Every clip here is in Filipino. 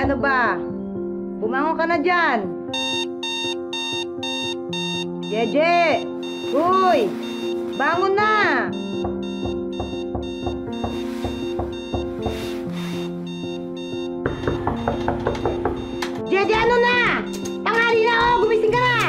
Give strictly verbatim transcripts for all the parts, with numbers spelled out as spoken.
ano ba? Bumangon ka na dyan. Jeje! Uy! Bangon na! Jeje, ano na? Tanghali na, oh! Gumising ka na!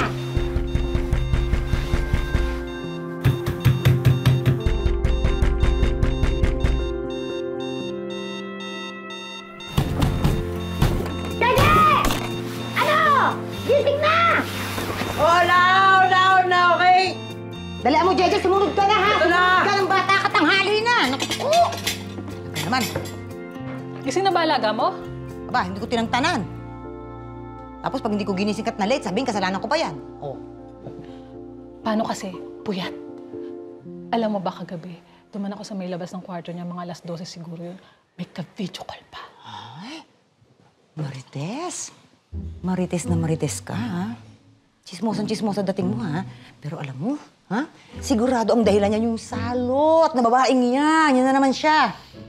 Jeje! Ano? Gising na! Oh, now, now, now, okay? Dala mo, Jeje, sumunod ka na, ha? Ito na! Sumunod ka ng bata ka, tanghali na! Naku! Ano naman? Gising na ba alaga mo? Aba, hindi ko tinangtanan. Tapos pag hindi ko ginising ka't na late, sabihin kasalanan ko pa yan. Oh. Paano kasi? Puyat. Alam mo ba kagabi, duman ako sa may labas ng kwarto niya, mga alas dose siguro yun. May ka-video call pa. Ay, Marites. Marites na Marites ka, ha? Chismosan-chismosa dating mo, ha? Pero alam mo, ha? Sigurado ang dahilan niya yung salot na babaeng yan. Yan na naman siya.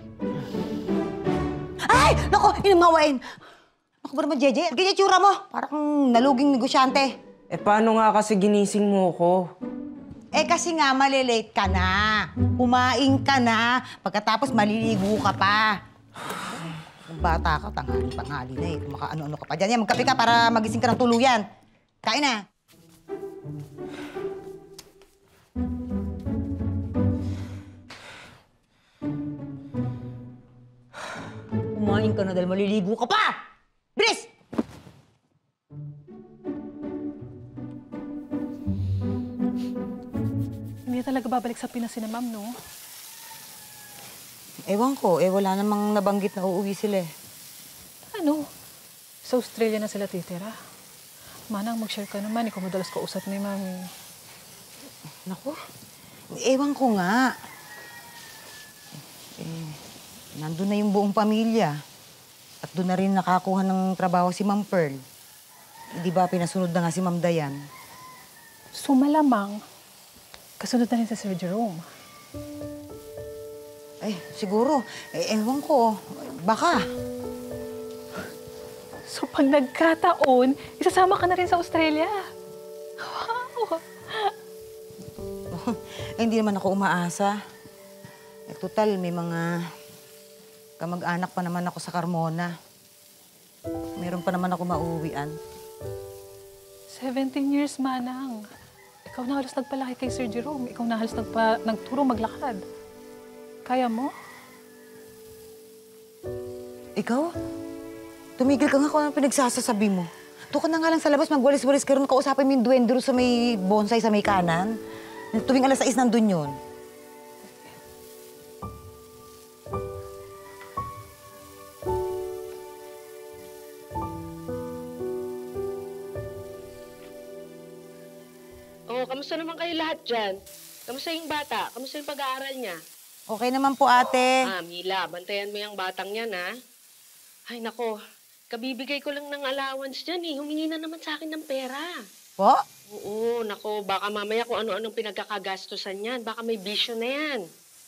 Ay! Naku! Inungawain! Naku ba naman, Jeje? Ganyan tsura mo. Parang kang naluging negosyante. Eh, paano nga kasi ginising mo ko? Eh, kasi nga, malilate ka na. Kumain ka na. Pagkatapos, maliligo ka pa. Kung bata ka, tanghali-tanghali na eh. Maka-ano-ano ka pa dyan. Yan, magkape ka para magising ka ng tuluyan. Kain na. Kumain ka na dahil maliligo ka pa! Bilis! Hindi talaga babalik sa Pinas si na ma'am, no? Ewan ko, eh wala namang nabanggit na uuwi sila eh. Ano? Sa Australia na sila titira. Manang, mag-share ka naman. Ikaw madalas ka usap ni mami. Naku, ewan ko nga. Eh, nandun na yung buong pamilya. At doon na rin nakakuha ng trabaho si Ma'am Pearl. Di ba pinasunod na nga si Ma'am Dayan? So malamang, kasunod na rin sa Sir Jerome. Eh, siguro. Eh, ewan ko. Baka. So pag nagkataon, isasama ka na rin sa Australia. Wow! Eh, hindi naman ako umaasa. Eh, total, may mga kamag-anak pa naman ako sa Carmona. Meron pa naman ako mauwian. seventeen years, Manang. Ikaw na halos nagpalaki kay Sir Jerome. Ikaw na halos nagpa, nagturo maglakad. Kaya mo? Ikaw? Tumigil ka nga kung anong pinagsasasabi mo. Doon ka na nga lang sa labas, magwalis-walis ka rin, kausapin mo yung duwende sa may bonsai sa may kanan. Tuwing alas sais nandun yun. Oh, kamusta naman kayo lahat dyan? Kamusta yung bata? Kamusta yung pag-aaral niya? Okay naman po, ate. Ah, Mila, bantayan mo yung batang yan, ha? Ay, nako. Kabibigay ko lang ng allowance dyan, eh. Humingi na naman sa akin ng pera. Po? Oo, nako. Baka mamaya kung ano-anong pinagkakagastusan yan. Baka may bisyo na yan.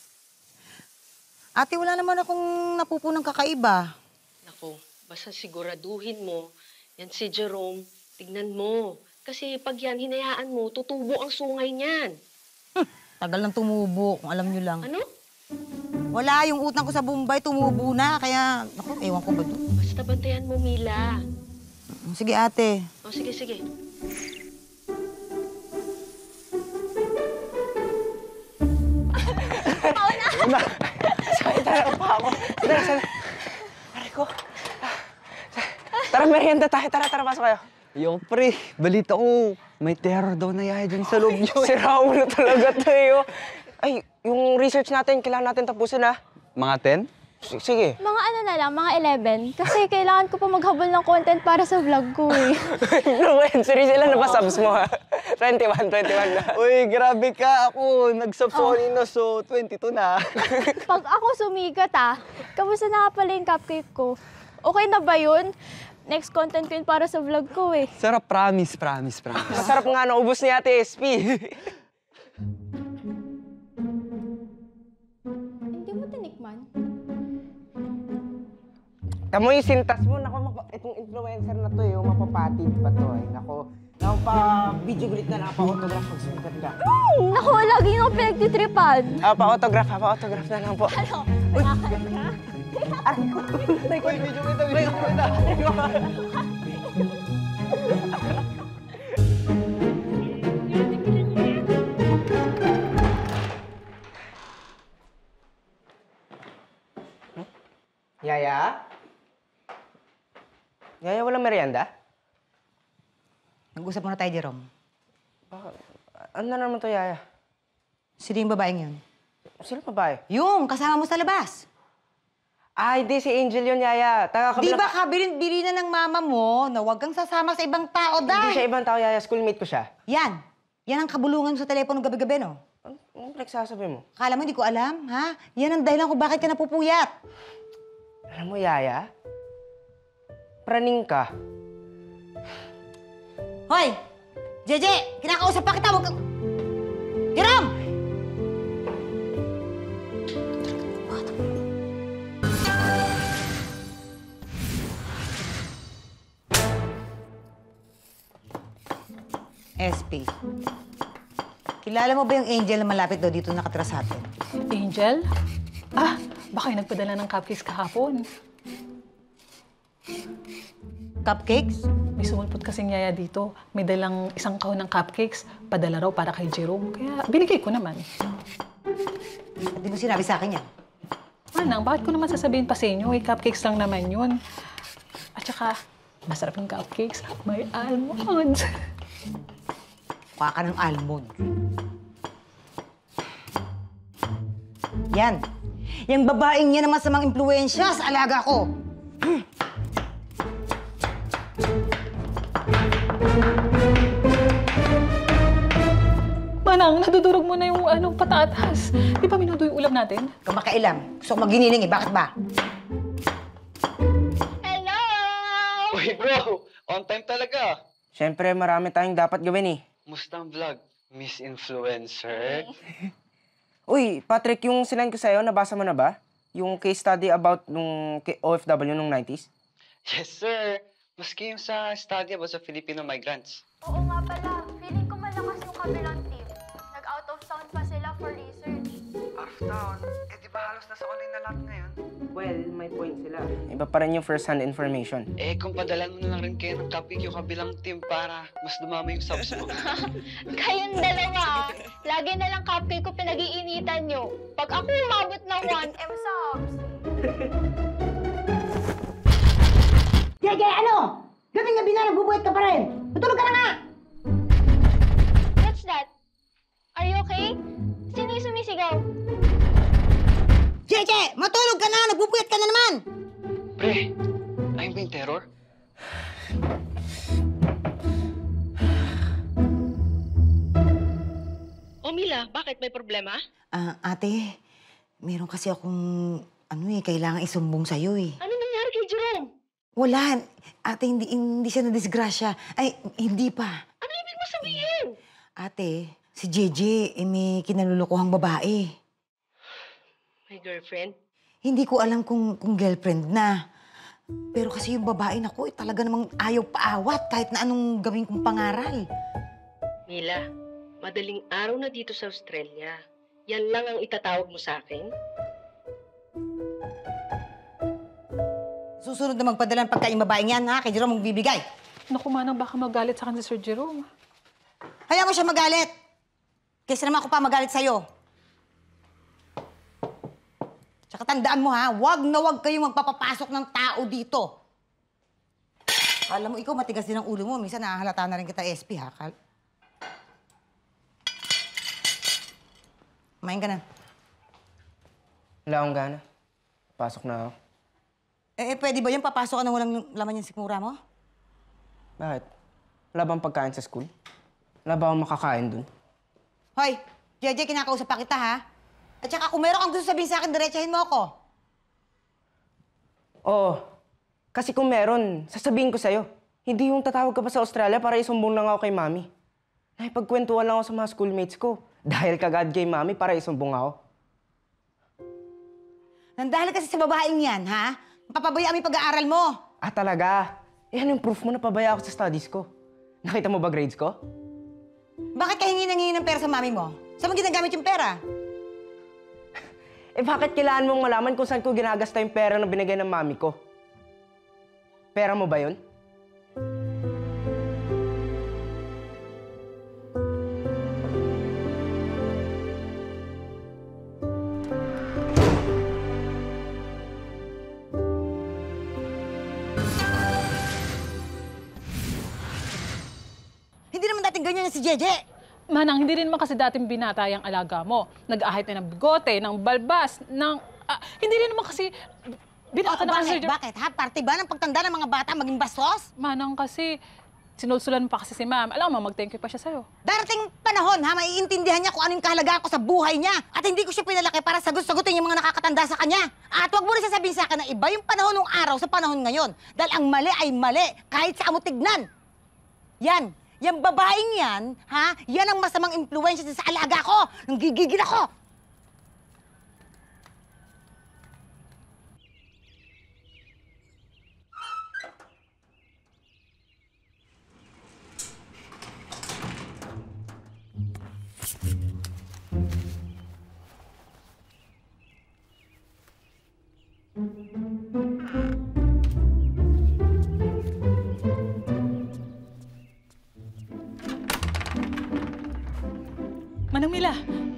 Ate, wala naman akong napupunang kakaiba. Nako, basta siguraduhin mo. Yan si Jerome, tignan mo. Kasi pag yan hinayaan mo, tutubo ang sungay niyan. Hm, tagal nang tumubo, kung alam nyo lang. Ano? Wala, yung utang ko sa Bombay, tumubo na. Kaya, naku, ewan ko ba doon? Basta bantayan mo, Mila. Sige, ate. O, sige, sige. Una! Sakit talaga pa ako. Sana, sana. Aray ko. Tara, merienda tayo. Tara, tara, pasok kayo. Yo, pre, balita ko, may terror daw na Yaya dyan sa loob niyo. Sira mo na talaga tayo. Ay, yung research natin, kailangan natin tapusin, ha? Mga ten? S sige. Mga ano na lang, mga eleven. Kasi kailangan ko pa maghabol ng content para sa vlog ko, eh. No, when, seriously, ilan na ba subs mo, ha? twenty-one, twenty-one na. Uy, grabe ka. Ako, nag-subs oh. na, so twenty-two na. Pag ako sumigat, ah, kamusta na nga pala yung cupcake ko? Okay na ba yun? Next content ko yun para sa vlog ko, eh. Sarap, promise, promise, promise. Masarap nga, naubos ni Ate Espie. Hindi mo tinikman? Tamo yung sintas mo. Naku, mapa- itong influencer na to eh. Yung mapapatid pa to eh. Naku, naku pa video gulit na napa-autograph pag sumikat ka. Naku, lagi nyo pinagtitripan. Ah, pa-autograph ha, pa-autograph na lang po. Ano? Nakakal ka? Aray ko! Aray ko! Video kita, video kita! Aray ko! Yaya? Yaya, walang merienda? Nag-usap muna tayo, Jerome. Bakit? Ano na naman to, Yaya? Sino yung babaeng yun? Sino babae? Yung, kasama mo sa labas. Ah, hindi. Si Angel yun, Yaya. Taga Di kabila... ba kabilin-bili na ng mama mo na huwag kang sasama sa ibang tao, Hindi dahil? siya ibang tao, Yaya. Schoolmate ko siya. Yan. Yan ang kabulungan mo sa telepono gabi-gabi, no? Ano, ano pinagsasabi mo? Akala mo hindi ko alam, ha? Yan ang dahilan kung bakit ka napupuyat. Alam mo, Yaya? Praning ka. Hoy! Jeje! Kinakausap pa kita! Huwag kang... Jerome! Espie. Kilala mo ba yung Angel na malapit daw dito nakatira sa atin? Angel? Ah, baka yung nagpadala ng cupcakes kahapon. Cupcakes? May sumulpot kasing Yaya dito. May dalang isang kahon ng cupcakes. Padala raw para kay Jerome. Kaya binigay ko naman. At di mo sinabi sa akin yan. Manang, bakit ko naman sasabihin pa sa inyo? Eh, cupcakes lang naman yun. At saka, masarap yung cupcakes. May almonds. Kuha ka ng almond. Yan. Yung babaeng yan ang masamang impluensya sa alaga ko. Manang, nadudurog mo na yung anong patatas. Di ba minuto yung ulam natin? Kamakailam. Gusto ko maginiling eh. Bakit ba? Hello! Uy, bro! On time talaga. Siyempre, marami tayong dapat gawin eh. Musta ang vlog? Miss Influencer? Uy, Patrick, yung sinend ko sa'yo, nabasa mo na ba? Yung case study about nung O F W nung nineties? Yes, sir. Maski yung sa study about sa Filipino migrants. Oo nga pala. Feeling ko malakas yung kabilang team. Nag-out of town pa sila for research. Out of town? Eh, di ba halos nasa online na lahat ngayon? Well, may point sila. Iba pa rin yung first-hand information. Eh, kung padalan mo na lang rin kayo ng topic yung kabilang team para mas dumami yung subs mo. Kayong dalawa, lagi na lang cupcake ko pinag-iinitan nyo. Pag ako umabot ng one M subs. Jay, ano? Gabi-gabi na nagbubuhat ka pa rin. Tutulog ka na nga! What's that? Are you okay? Sino yung sumisigaw? Jeje! Matulog ka na! Nagbubuyat ka na naman! Pre, ayun ba yung terror? O Mila, bakit? May problema? Ah, ate, meron kasi akong, ano eh, kailangan isumbong sa'yo eh. Ano nangyari kay Jerome? Wala. Ate, hindi, hindi siya na-disgrasya. Ay, hindi pa. Ano ibig mo sabihin? Ate, si Jeje, eh, may kinalulukuhang babae. My girlfriend? Hindi ko alam kung, kung girlfriend na. Pero kasi yung babae na ko, eh, talaga namang ayaw paawat kahit na anong gawin kong pangaral. Mila, madaling araw na dito sa Australia. Yan lang ang itatawag mo sa akin? Susunod na magpadala ng pagkain babaeng yan, ha? Kay Jerome magbibigay. Naku, Manang, baka magalit sa akin si Sir Jerome. Hayaan mo siya magalit. Kaysa naman ako pa magalit sa'yo. Tsaka tandaan mo, ha? Wag na wag kayong magpapapasok ng tao dito. Alam mo, ikaw matigas din ang ulo mo. Minsan nahahalata na rin kita, Espie, ha? Kal Kumain ka na. Wala akong gana. Pasok na ako. Eh, eh, pwede ba yung papasok ka nang walang laman yung sikmura mo? Bakit? Wala bang pagkain sa school? Wala ba akong makakain dun? Hoy, Jeje, kinakausap pa kita, ha? At saka kung meron kang gusto sabihin sa akin, diretsahin mo ako. Oo. Kasi kung meron, sasabihin ko sa'yo. Hindi yung tatawag ka pa sa Australia para isumbong lang ako kay Mami. Nakipagkwentuhan lang ako sa mga schoolmates ko. Dahil kagad kay Mami para isumbong ako. Nandahil kasi sa babaeng yan, ha? Papabayaan mo yung pag-aaral mo. Ah, talaga? Yan yung proof mo na pabaya ako sa studies ko. Nakita mo ba grades ko? Bakit ka hingi nang hingi ng pera sa mami mo? Saan mo ginagamit yung pera? Eh bakit kailangan mong malaman kung saan ko ginagasta yung pera na binigay ng mami ko? Pera mo ba yun? Hindi naman dating ganyan si Jeje. Manang, hindi rin naman kasi dating binata yung alaga mo. Nag-ahit na ng bigote, ng balbas, ng... ah, hindi rin naman kasi binata Oh, na bakit? kasi... Bakit? Ha? Parte ba ng pagtanda ng mga bata maging bastos? Manang, kasi sinulsulan pa kasi si ma'am. Alam mo, mag-thank you pa siya sa'yo. Darating panahon, ha? Maiintindihan niya kung ano yung kahalagaan ko sa buhay niya. At hindi ko siya pinalaki para sagot-sagutin yung mga nakakatanda sa kanya. At huwag mo rin sasabihin sa akin na iba yung panahon ng araw sa panahon ngayon. Dahil ang mali ay mali, kahit sa mo tignan. Yan. Yung babaeng yan, ha? Yan ang masamang impluensya sa alaga ko. Nang gigigil ako. Manang Mila,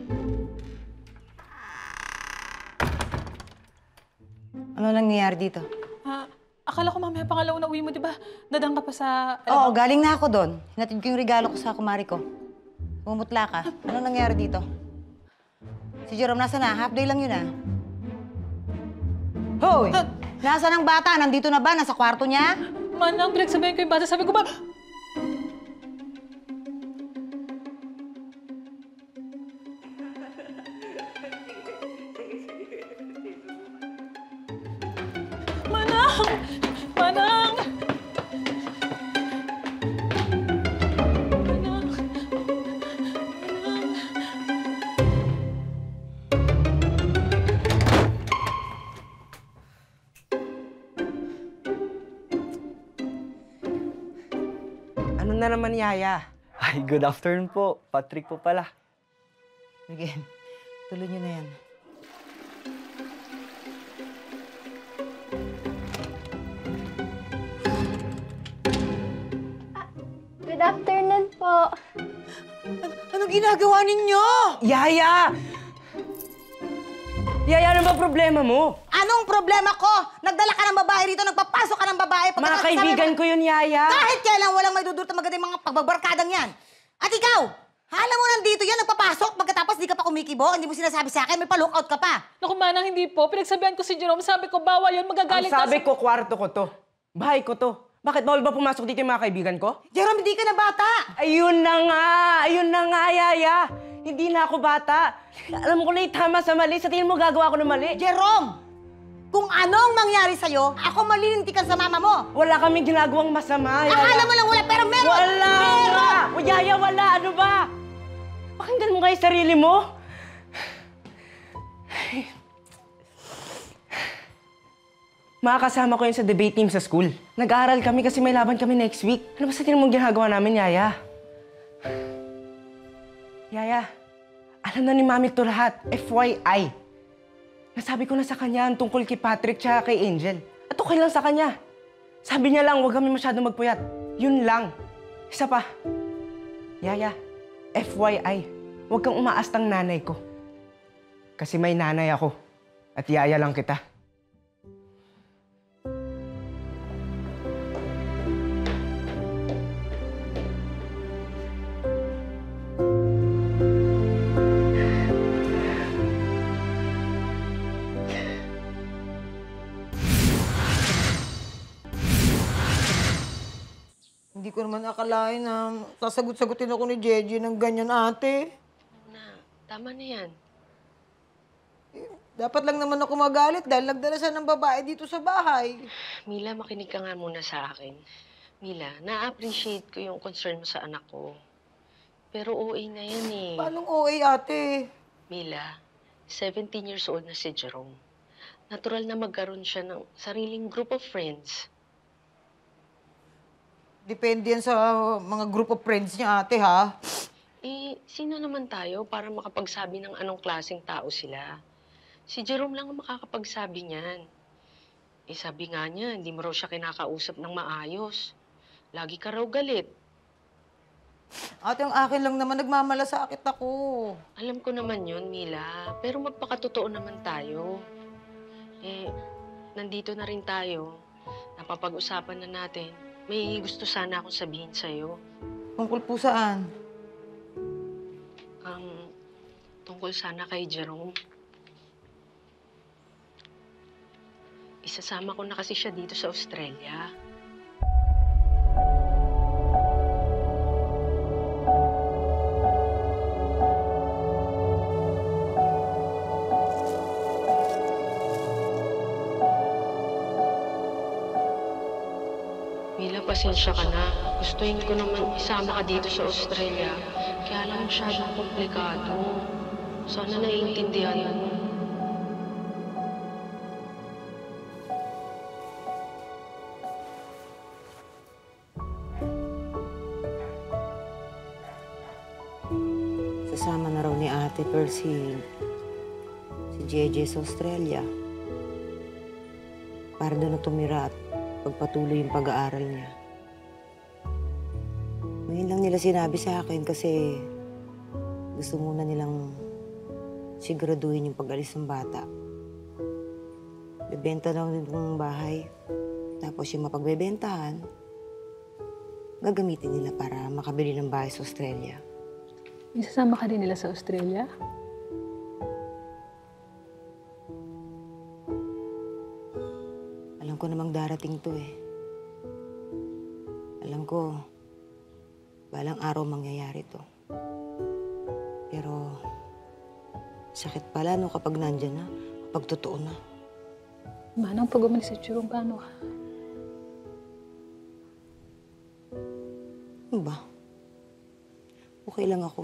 Ano nangyayari dito? ah, akala ko mamaya pangalaw na uwi mo, di ba? Dadang ka pa sa... Oo, galing na ako doon. Hinatid ko yung regalo ko sa kumari ko. Pumutla ka. Ano nangyayari dito? Si Jerome, nasa na? Half day lang yun, ah. Hoy! Nasaan ang bata? Nandito na ba? Nasa kwarto niya? Manang, pinagsabihin ko yung bata. Sabi ko ba... Manang! Manang! Manang! Ano na naman, Yaya? Ay, good afternoon po. Patrick po pala. Sige, tuloy niyo na yan. Good afternoon po. Ano, anong ginagawa ninyo? Yaya! Yaya, ano ba problema mo? Anong problema ko? Nagdala ka ng babae rito, nagpapasok ka ng babae. Mga pagkatapos kaibigan sabi mo- ko yun, Yaya. Kahit kailan walang may dudurta maganda yung mga pagbabarkadang yan. At ikaw, hala mo nandito yan, nagpapasok, pagkatapos di ka pa kumikibo, hindi mo sinasabi sa akin, may pa-lookout ka pa. Naku, Manang, hindi po. Pinagsabihan ko si Jerome. Sabi ko, bawal yun. Ang Magagaling ka sabi sa... ko, kwarto ko to. Bahay ko to. Bakit bawal ba pumasok dito yung mga kaibigan ko? Jerome, hindi ka na bata. Ayun na nga! Ayun na nga, Yaya! Hindi na ako bata. Alam ko na yung tama sa mali. Sa tingin mo gagawa ko ng mali? Jerome, kung anong mangyari sa'yo, ako malilintikan sa mama mo. Wala kaming ginagawang masama, Yaya. Akala mo lang wala, pero meron! Wala Meron! nga! O, Yaya, wala! Ano ba? Pakinggan mo nga yung sarili mo. Makakasama ko yun sa debate team sa school. Nag-aaral kami kasi may laban kami next week. Ano ba sa tingin mong ginagawa namin, Yaya? Yaya, alam na ni Mami to lahat. F Y I. Nasabi ko na sa kanya ang tungkol kay Patrick tsaka kay Angel. At okay lang sa kanya. Sabi niya lang, huwag kami masyado magpuyat. Yun lang. Isa pa. Yaya, F Y I, huwag kang umaastang nanay ko. Kasi may nanay ako. At yaya lang kita. Hindi ko naman akalain na sasagot-sagutin ako ni Jeje ng ganyan, ate. Na, tama na yan. Dapat lang naman ako magalit dahil nagdala siya ng babae dito sa bahay. Mila, makinig ka nga muna sa akin. Mila, na-appreciate ko yung concern mo sa anak ko. Pero O A na yan eh. Paanong O A, ate? Mila, seventeen years old na si Jerome. natural na magkaroon siya ng sariling group of friends. Depende yan sa mga group of friends niya, ate, ha? Eh, sino naman tayo para makapagsabi ng anong klaseng tao sila? Si Jerome lang ang makakapagsabi niyan. Eh, sabi nga niya, hindi mo raw siya kinakausap ng maayos. Lagi ka raw galit. Ate, ang akin lang naman, nagmamalasakit ako. Alam ko naman yun, Mila. Pero magpakatotoo naman tayo. Eh, nandito na rin tayo. Napapag-usapan na natin. May gusto sana akong sabihin sa'yo. Tungkol po saan? Um, tungkol sana kay Jerome. Isasama ko na kasi siya dito sa Australia. Mila, pasensya ka na. Gustuin ko naman isama ka dito sa Australia. Kaya lang masyadong komplikado. Sana naiintindihan mo. Sasama na raw ni Ate Pearl si, si J J sa Australia. Para doon na tumira at pagpatuloy yung pag-aaral niya. Ngayon lang nila sinabi sa akin kasi gusto muna nilang siguraduhin yung pag-alis ng bata. Bebenta na ng bahay. Tapos yung mapagbebentahan, gagamitin nila para makabili ng bahay sa Australia. Isasama ka rin nila sa Australia? Alam ko namang darating to eh. Alam ko, balang araw mangyayari to. Pero, sakit pala no kapag nandyan na, kapag totoo na. Manang pag umalis sa Jerome, paano ka? Ano ba? Okay lang ako.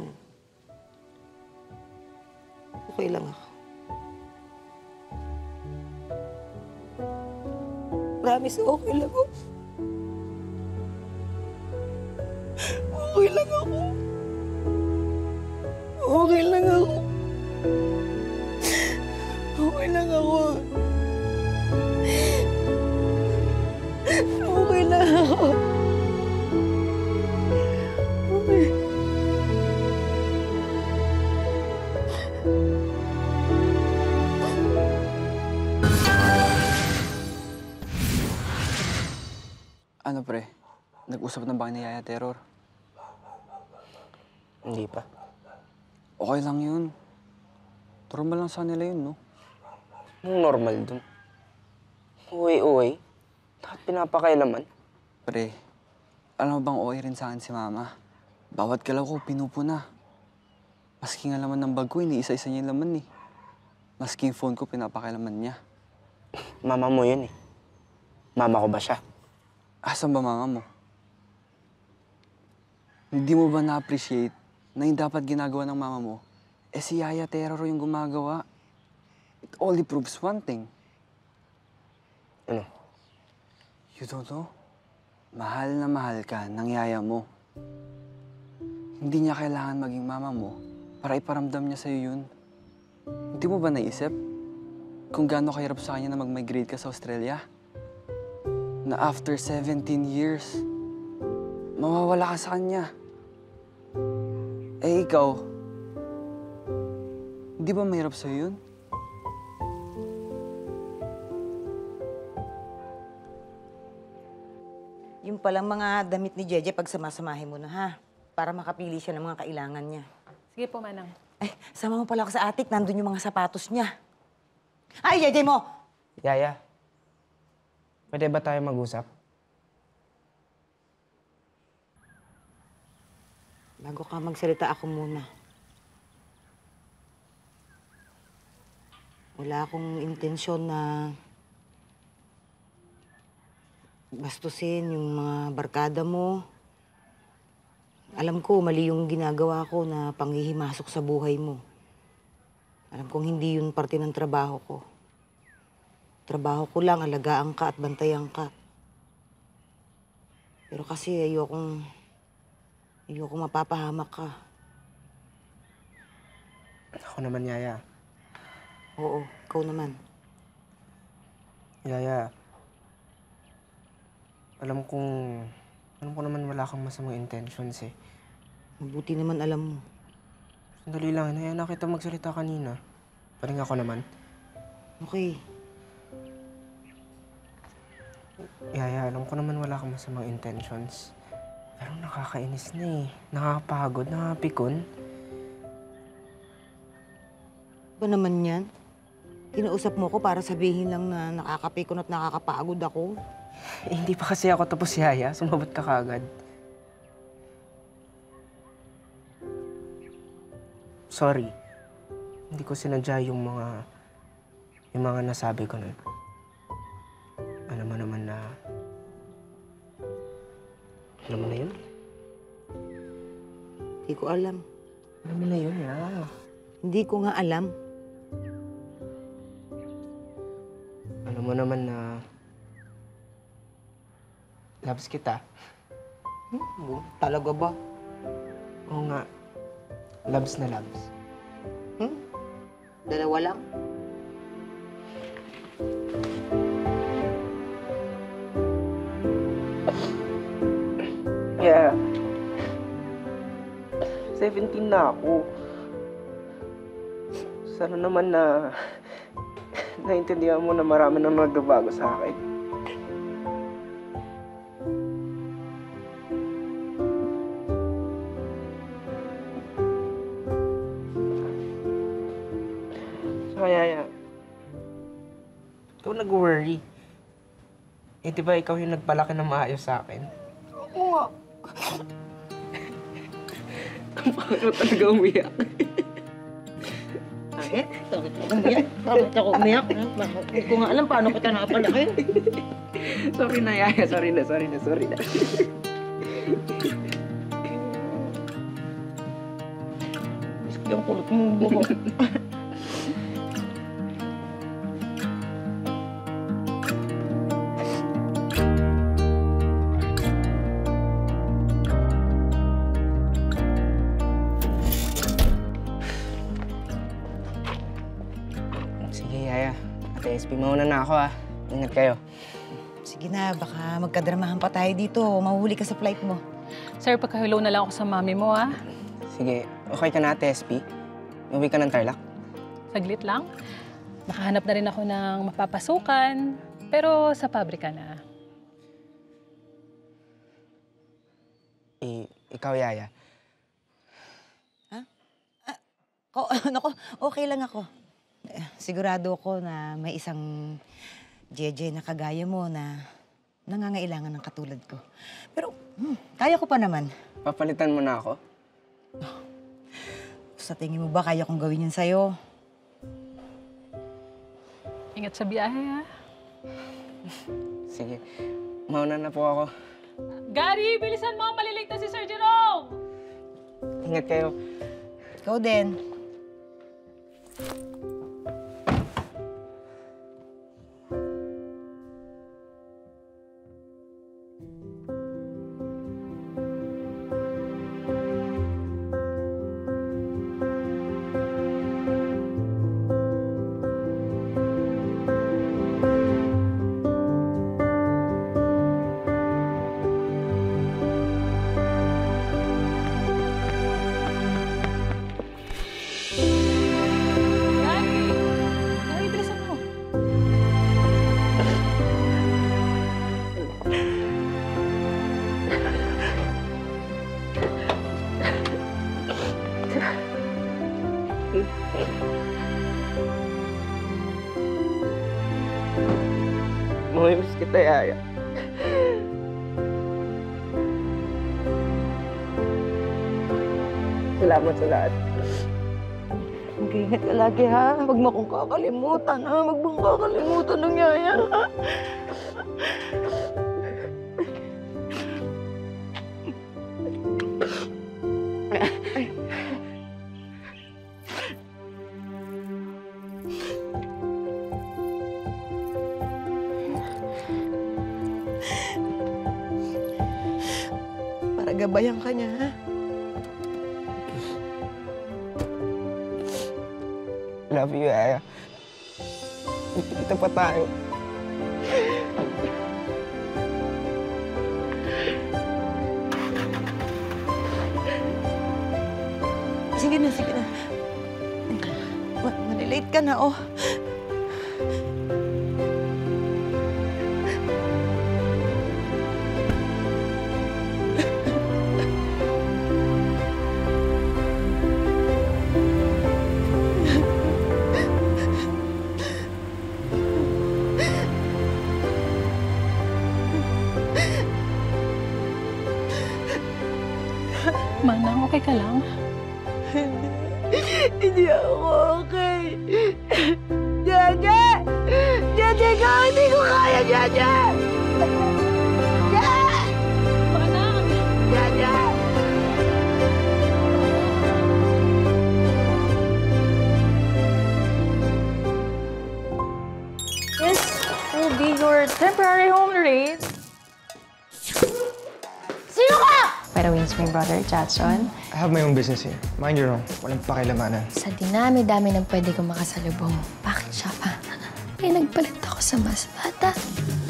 Okay lang ako. Promise, okay lang ako. Okay lang ako. Okay lang ako. Okay lang ako. Okay lang ako. Okay. Ano pre? Nag-usap na ba ni Yaya Terror? Hindi pa. Okay lang yun. Normal lang sa nila yun, no? Anong normal dun? Uwi-uwi. Bakit pinapakailaman? Pre, alam mo bang okay rin sa akin si Mama? Bawat galaw ko, pinupuna. Maski nga laman ng bag ko, iniisa-isa niya yung laman eh. Maski yung phone ko, pinapakailaman niya. Mama mo yun eh. Mama ko ba siya? Asan ba mama mo? Hindi mo ba na-appreciate na yung dapat ginagawa ng mama mo, eh si Yaya Terror yung gumagawa? It only proves one thing. Ano? You don't know? Mahal na mahal ka ng yaya mo. Hindi niya kailangan maging mama mo para iparamdam niya sa'yo yun. Hindi mo ba naisip kung gaano kahirap sa kanya na mag-migrate ka sa Australia? Na after seventeen years, mawawala ka sa kanya. Eh ikaw, hindi ba mahirap sa'yo yun? Yung palang mga damit ni Jeje, pag samasamahin mo na, ha? Para makapili siya ng mga kailangan niya. Sige po, Manang. Ay, sama mo pala ako sa attic. Nandun yung mga sapatos niya. Ay, Jeje mo! Yaya, pwede ba tayo mag-usap? Bago ka magsalita, ako muna. Wala akong intensyon na bastusin yung mga barkada mo. Alam ko, mali yung ginagawa ko na panghihimasok sa buhay mo. Alam kong hindi yun parte ng trabaho ko. Trabaho ko lang, alagaan ka at bantayan ka. Pero kasi ayokong... ayokong mapapahamak ka. Ako naman, Yaya. Oo, ikaw naman. Yaya, alam kong... alam ko naman wala kang masamang intentions eh. Mabuti naman alam mo. Sandali lang, hinayaan na kita magsalita kanina. Paring ako naman. Okay. Yaya, alam ko naman wala kang masamang intentions. Pero nakakainis na eh. Nakakapagod, nakakapikon. Ba naman yan? Kinausap mo ko para sabihin lang na nakakapikon at nakakapagod ako. Eh, hindi pa kasi ako tapos, Yaya. Sumabot ka kagad. Sorry. Hindi ko sinadya yung mga... yung mga nasabi ko nun. Alam mo naman na... Alam mo na yun? Hindi ko alam. Alam mo na yun, ya. Hindi ko nga alam. Alam mo naman na... loves kita. Hmm? Talaga ba? Oo nga. Loves na loves. Hmm? Dalawa lang? Yeah. seventeen na ako. Sana naman na naintindihan mo na marami nang nagbabago sa akin. So, Yaya, ikaw nag-worry. Eh, di ba ikaw yung nagpalaki ng maayos sa akin? Oo nga. Paano talaga umiyak? Bakit? Bakit ako umiyak? Bakit ako umiyak? Hindi ko nga alam paano kita nakapalaki. Sorry na, Yaya. Sorry na, sorry na, sorry na. Yung kulot mo buhok. Sige, Yaya. Ate Espie, mauna na ako, ah. Ingat kayo. Sige na, baka magkadramahan pa tayo dito. Mahuhuli ka sa flight mo. Sir, pagka-hello na lang ako sa mami mo, ah. Sige, okay ka na, Ate Espie? Uwi ka ng Tarlac? Saglit lang. Nakahanap na rin ako ng mapapasukan, pero sa pabrika na. Eh, ikaw, Yaya. Ko, nako, okay lang ako. Eh, Sigurado ako na may isang Jeje na kagaya mo na nangangailangan ng katulad ko. Pero, hmm, kaya ko pa naman. Papalitan mo na ako? Sa tingin mo ba kaya kong gawin yun sa'yo? Ingat sa biyahe, ah. Sige, mauna na po ako. Gary, bilisan mo! Malilate na si Sir Jerome! Ingat kayo. Ikaw din. Gary! Gary, bilisan mo! Mamimiss kita, Yaya. Salamat sa lahat. Mag-ingat ka lagi, ha? Huwag mo akong kakalimutan, ha? Huwag mong kakalimutan ng Yaya, ha? Gabayan ka niya, ha? Love you, Yaya. Kita pa tayo. Sige na, sige na. Ma- malilate ka na, oh. Manang, okay ka lang? Hindi ako okay. Jaja! Jaja ka! Hindi ko kaya, Jaja! Jaja! Manang! Jaja! This will be your temporary home rate. Sino ka? By the way, it's my brother, Jackson. I have my own business here. Mind your own. Walang pakilamanan. Sa dinami-dami ng pwede kong makasalubong, bakit siya pa? May nagpalit ako sa mas bata.